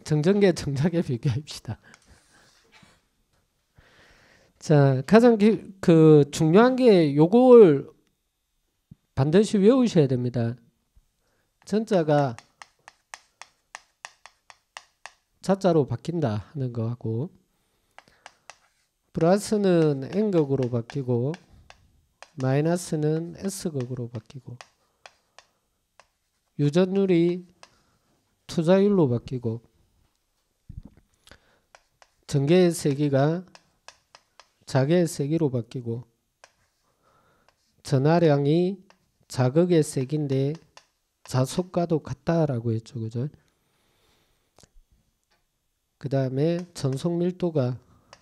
정전계 정작에 비교합시다. 자, 가장 중요한 게 요걸 반드시 외우셔야 됩니다. 전자가 자자로 바뀐다 하는 거하고 플러스는 n극으로 바뀌고 마이너스는 s극으로 바뀌고 유전율이 투자율로 바뀌고 전개의 세기가 자개의 세기로 바뀌고 전하량이 자극의 세기인데 자속과도 같다라고 했죠. 그죠? 그 다음에 전속 밀도가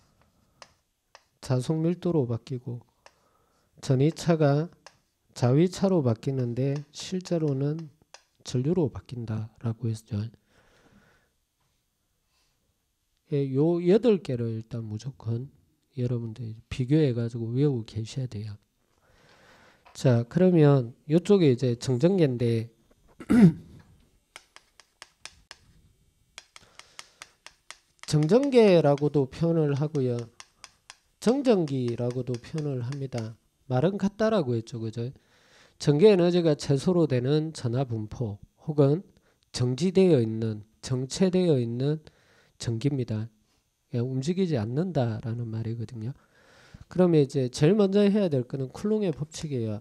자속 밀도로 바뀌고 전위차가 자위차로 바뀌는데 실제로는 전류로 바뀐다라고 했죠. 요 8개를 일단 무조건 여러분들 비교해 가지고 외우고 계셔야 돼요. 자, 그러면 이쪽에 이제 정전계인데 정전계라고도 표현을 하고요. 정전기라고도 표현을 합니다. 말은 같다라고 했죠. 그죠? 전기 에너지가 최소로 되는 전하 분포 혹은 정지되어 있는 정체되어 있는 전기입니다. 움직이지 않는다라는 말이거든요. 그러면 이제 제일 먼저 해야 될 거는 쿨롱의 법칙이에요.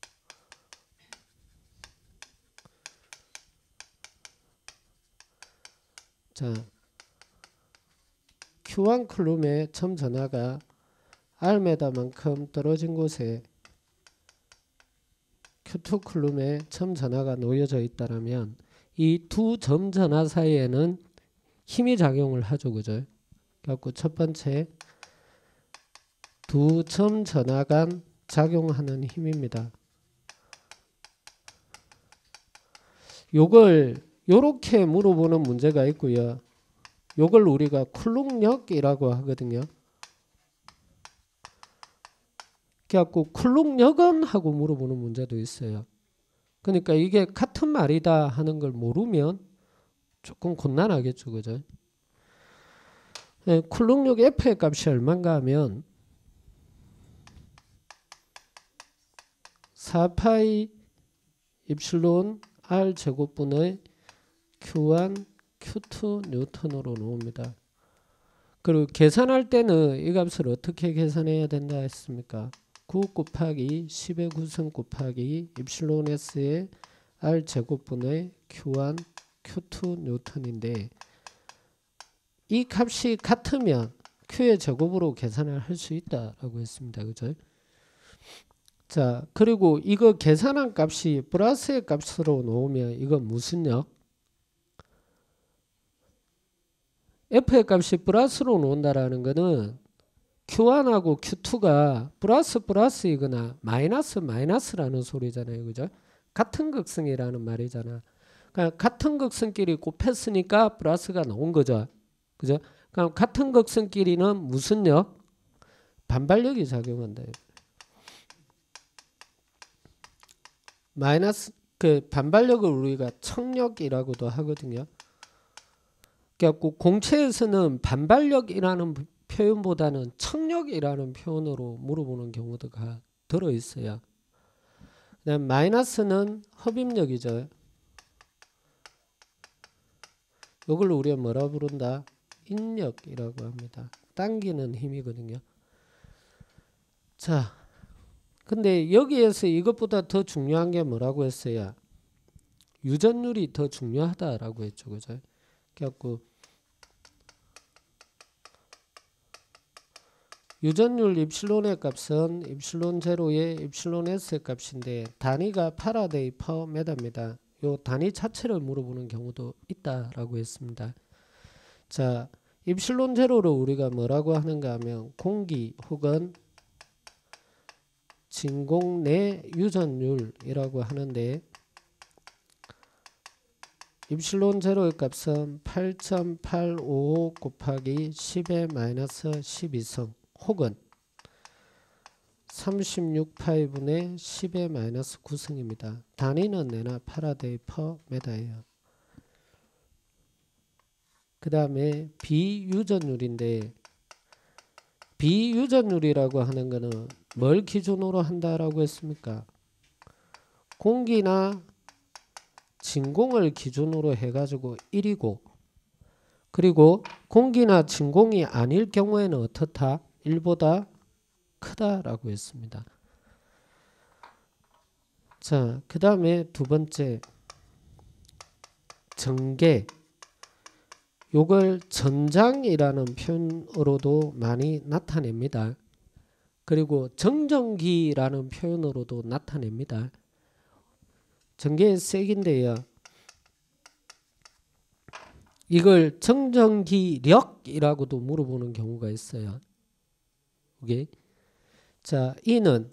자, Q1 쿨룸의 첨 전하가 R만큼 떨어진 곳에 Q2 쿨룸의 첨 전하가 놓여져 있다면 이 두 점 전하 사이에는 힘이 작용을 하죠. 그죠? 그래갖고 첫 번째 두 점 전하 간 작용하는 힘입니다. 요걸 요렇게 물어보는 문제가 있고요. 요걸 우리가 쿨롱력이라고 하거든요. 그래갖고 쿨롱력은 하고 물어보는 문제도 있어요. 그러니까 이게 같은 말이다 하는 걸 모르면 조금 곤란하겠죠. 그죠? 쿨롱력 F의 값이 얼마인가 하면 4파이 입실론 R 제곱분의 Q1 Q2 뉴턴으로 나옵니다. 그리고 계산할 때는 이 값을 어떻게 계산해야 된다 했습니까? 9 곱하기 10의 9승 곱하기 입실론 S의 R 제곱분의 Q1 Q2 뉴턴인데 이 값이 같으면 Q의 제곱으로 계산을 할 수 있다라고 했습니다. 그죠? 자, 그리고 이거 계산한 값이 플러스의 값으로 놓으면 이건 무슨 력? F의 값이 플러스로 놓는다라는 거는 Q1하고 Q2가 플러스이거나 마이너스라는 소리잖아요. 그죠? 같은 극성이라는 말이잖아. 그러니까 같은 극성끼리 곱했으니까 플러스가 나온 거죠. 그죠? 그럼 같은 극성끼리는 무슨 력? 반발력이 작용한다. 마이너스 그 반발력을 우리가 청력이라고도 하거든요. 그래갖고 공채에서는 반발력이라는 표현보다는 청력이라는 표현으로 물어보는 경우가 들어 있어요. 그다음 마이너스는 흡입력이죠. 이걸 우리가 뭐라 부른다? 인력이라고 합니다. 당기는 힘이거든요. 자, 근데 여기에서 이것보다 더 중요한 게 뭐라고 했어요? 유전율이 더 중요하다라고 했죠. 그죠? 그래갖고 유전율 입실론의 값은 입실론 제로의 입실론 S의 값인데 단위가 파라데이 퍼 메다입니다. 요 단위 자체를 물어보는 경우도 있다라고 했습니다. 자, 입실론 제로를 우리가 뭐라고 하는가 하면 공기 혹은 진공 내 유전율이라고 하는데 입실론 제로의 값은 8.855 곱하기 10의 마이너스 12성 혹은 36파이분의 10의 마이너스 9승입니다. 단위는 내나 파라데이 퍼 메다예요. 그 다음에 비유전율인데 비유전율이라고 하는 거는 뭘 기준으로 한다라고 했습니까? 공기나 진공을 기준으로 해가지고 1이고 그리고 공기나 진공이 아닐 경우에는 어떻다? 1보다 크다라고 했습니다. 자, 그 다음에 두 번째 전개. 요걸 전장이라는 표현으로도 많이 나타냅니다. 그리고 정전기라는 표현으로도 나타냅니다. 전개의 색인데요. 이걸 정전기력이라고도 물어보는 경우가 있어요. 오케이. 자, E는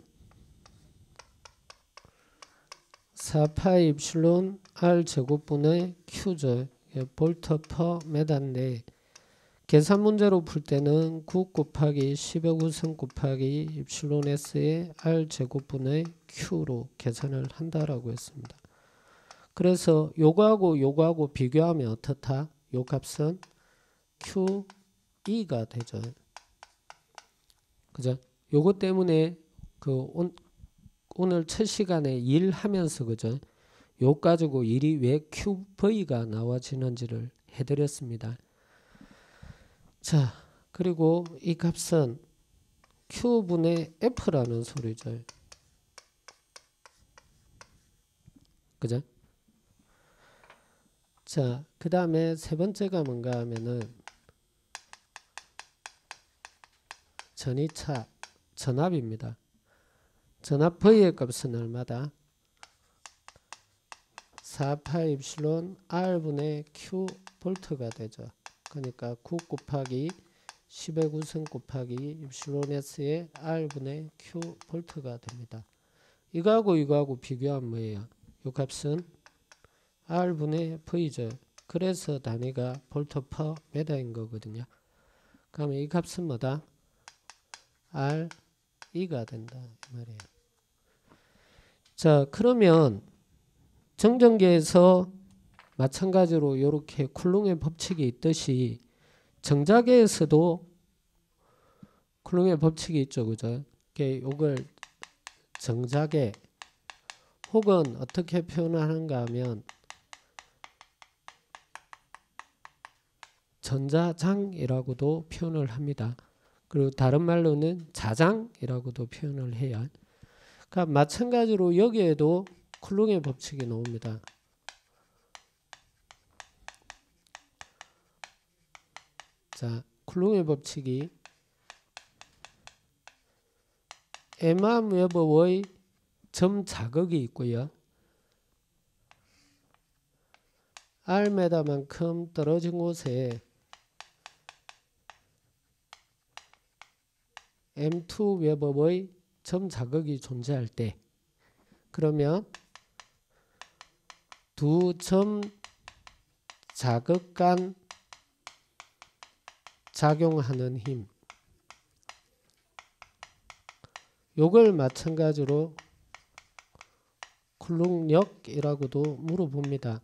4파이 입실론 R 제곱분의 Q죠. 볼트 퍼 메다인데 계산 문제로 풀 때는 9 곱하기 10의 9승 곱하기 입실론 S의 R 제곱분의 Q로 계산을 한다라고 했습니다. 그래서 요거하고 비교하면 어떻다? 요 값은 QE가 되죠. 그죠? 요거 때문에 오늘 첫 시간에 일하면서 그죠? 요 가지고 일이 왜 QV가 나와지는지를 해드렸습니다. 자, 그리고 이 값은 Q분의 F라는 소리죠. 그죠? 자, 그 다음에 세 번째가 뭔가 하면은 전이차, 전압입니다. 전압 V의 값은 얼마다? 4파이 입실론 R분의 Q 볼트가 되죠. 그러니까 9 곱하기 10의 9승 곱하기 입실론 S의 R분의 Q 볼트가 됩니다. 이거하고 비교하면 뭐예요? 이 값은 R분의 V죠. 그래서 단위가 볼트 퍼 메다인 거거든요. 그러면 이 값은 뭐다? RE가 된다 이 말이에요. 자, 그러면 정전계에서 마찬가지로 이렇게 쿨롱의 법칙이 있듯이 정자계에서도 쿨롱의 법칙이 있죠. 그죠? 이걸 정자계 혹은 어떻게 표현하는가 하면 전자장이라고도 표현을 합니다. 그리고 다른 말로는 자장이라고도 표현을 해요. 그러니까 마찬가지로 여기에도 쿨롱의 법칙이 나옵니다. 자, 쿨롱의 법칙이 에만 웨버의 점 자극이 있고요. R메다만큼 떨어진 곳에 M2 웨버의 점 자극이 존재할 때 그러면 두 점 자극 간 작용하는 힘 요걸 마찬가지로 쿨롱력이라고도 물어봅니다.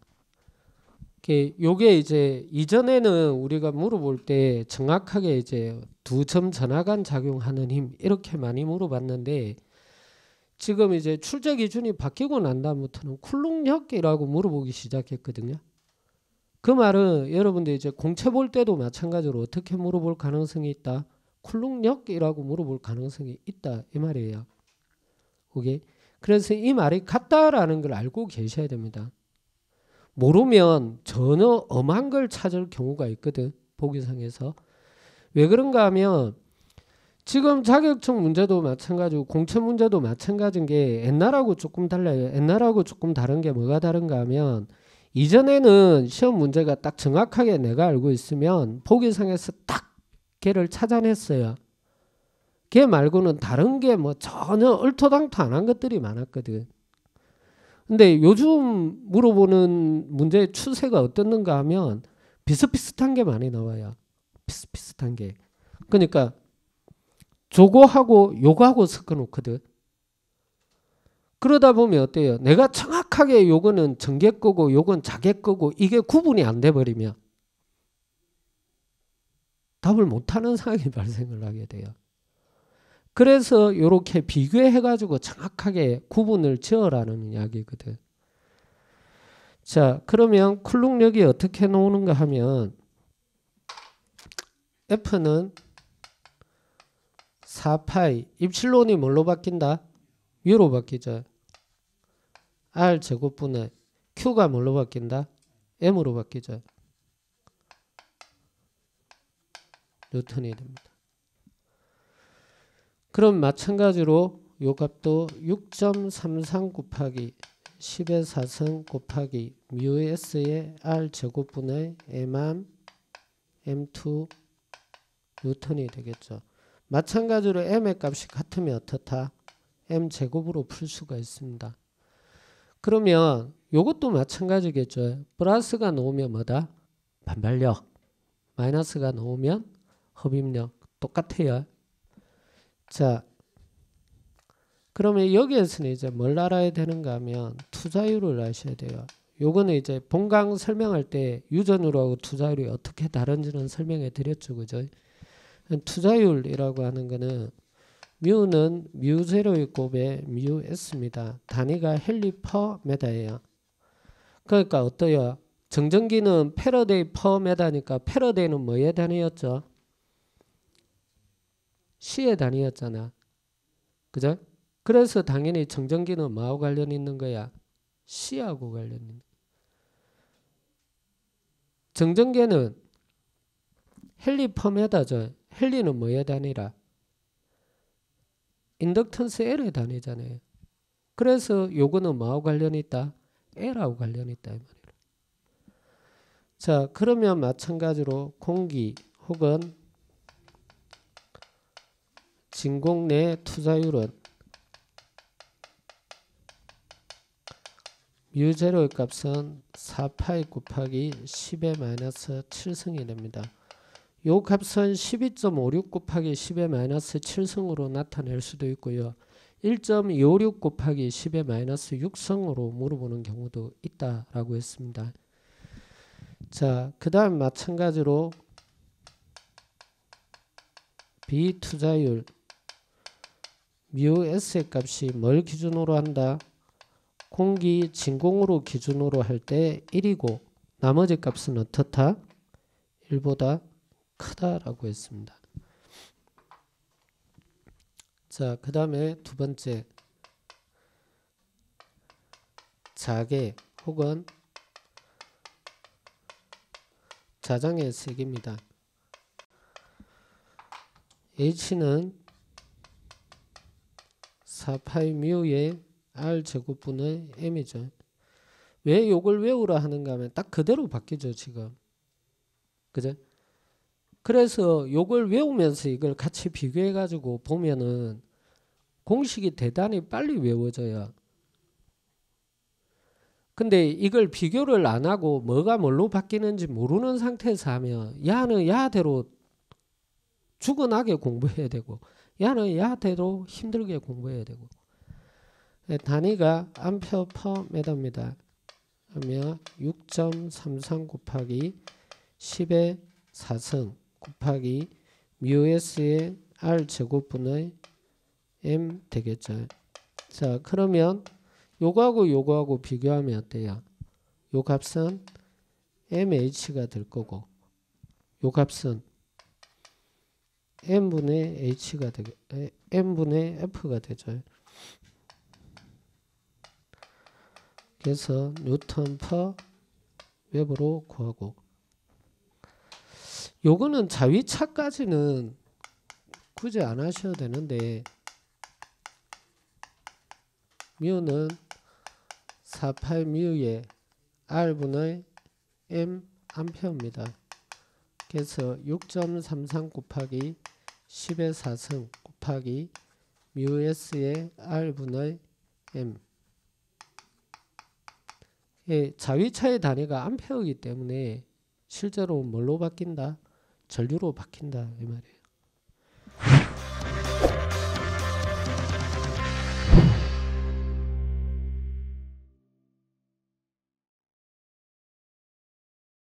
요게 이제 이전에는 우리가 물어볼 때 정확하게 이제 두 점 전하간 작용하는 힘 이렇게 많이 물어봤는데 지금 이제 출제 기준이 바뀌고 난 다음부터는 쿨롱력이라고 물어보기 시작했거든요. 그 말은 여러분들 이제 공채 볼 때도 마찬가지로 어떻게 물어볼 가능성이 있다? 쿨롱력이라고 물어볼 가능성이 있다 이 말이에요. 오케이? 그래서 이 말이 같다라는 걸 알고 계셔야 됩니다. 모르면 전혀 엄한 걸 찾을 경우가 있거든. 보기상에서. 왜 그런가 하면 지금 자격증 문제도 마찬가지고 공채 문제도 마찬가지인 게 옛날하고 조금 달라요. 옛날하고 조금 다른 게 뭐가 다른가 하면 이전에는 시험 문제가 딱 정확하게 내가 알고 있으면 보기상에서 딱 걔를 찾아냈어요. 걔 말고는 다른 게 뭐 전혀 얼토당토 안 한 것들이 많았거든. 근데 요즘 물어보는 문제의 추세가 어떻는가 하면 비슷비슷한 게 많이 나와요. 비슷비슷한 게. 그러니까 저거하고 요거하고 섞어 놓거든. 그러다 보면 어때요? 내가 정확하게 요거는 전개 거고 요건 자개 거고 이게 구분이 안 돼 버리면 답을 못하는 상황이 발생을 하게 돼요. 그래서 이렇게 비교해가지고 정확하게 구분을 지어라는 이야기거든. 자, 그러면 쿨룩력이 어떻게 나오는가 하면 F는 4파이 입실론이 뭘로 바뀐다? U로 바뀌죠. R 제곱분의 Q가 뭘로 바뀐다? M으로 바뀌죠. 뉴턴이 됩니다. 그럼 마찬가지로 요 값도 6.33 곱하기 10의 4승 곱하기 μs의 R 제곱분의 M1 M2 뉴턴이 되겠죠. 마찬가지로 M의 값이 같으면 어떻다? M 제곱으로 풀 수가 있습니다. 그러면 요것도 마찬가지겠죠. 플러스가 나오면 뭐다? 반발력. 마이너스가 나오면 흡입력. 똑같아요. 자, 그러면 여기에서는 이제 뭘 알아야 되는가 하면 투자율을 아셔야 돼요. 요거는 이제 본강 설명할 때 유전율하고 투자율이 어떻게 다른지는 설명해 드렸죠. 그죠? 투자율이라고 하는 거는 뮤는 뮤0의 곱에 뮤s입니다. 단위가 헨리 퍼 메다예요. 그러니까 어때요? 정전기는 패러데이 퍼 메다니까 패러데이는 뭐의 단위였죠? C의 단위였잖아. 그죠? 그래서 당연히 정전기는 뭐하고 관련 있는 거야? C하고 관련 있는 거야. 정전기는 헨리 퍼 메다죠. 헨리는 뭐의 단위라? 인덕턴스 L의 단위잖아요. 그래서 요거는 뭐하고 관련이 있다? L하고 관련이 있다 이 말이에요. 자, 그러면 마찬가지로 공기 혹은 진공 내 투자율은 μ0의 값은 4파이 곱하기 10의 마이너스 7승이 됩니다. 요 값은 12.56 곱하기 10의 마이너스 7승으로 나타낼 수도 있고요. 1.26 곱하기 10의 마이너스 6승으로 물어보는 경우도 있다라고 했습니다. 자, 그 다음 마찬가지로 비투자율 μs의 값이 뭘 기준으로 한다? 공기 진공으로 기준으로 할 때 1이고 나머지 값은 어떻다? 1보다 크다라고 했습니다. 자, 그 다음에 두 번째 자계 혹은 자장의 세기입니다. H는 4파이 뮤의 R 제곱분의 M이죠. 왜 요걸 외우라 하는가 하면 딱 그대로 바뀌죠 지금. 그죠? 그래서 요걸 외우면서 이걸 같이 비교해 가지고 보면은 공식이 대단히 빨리 외워져요. 근데 이걸 비교를 안 하고 뭐가 뭘로 바뀌는지 모르는 상태에서 하면 야는 야대로 죽어나게 공부해야 되고 야는 야대로 힘들게 공부해야 되고. 단위가 암페어 퍼 메다입니다. 그러면 6.33 곱하기 10의 4승 곱하기 μs의 R 제곱분의 M 되겠죠. 자, 그러면 요거하고 비교하면 어때요? 요 값은 MH가 될 거고 요 값은 M분의 H가 M분의 F가 되죠. 그래서 뉴턴 퍼 웹으로 구하고 요거는 자위차까지는 굳이 안 하셔도 되는데 뮤는 4파이 뮤의 R분의 M 암페어입니다. 그래서 6.33 곱하기 10의 4승 곱하기 μs의 R분의 M. 자위차의 단위가 암페어이기 때문에 실제로 뭘로 바뀐다? 전류로 바뀐다 이 말이에요.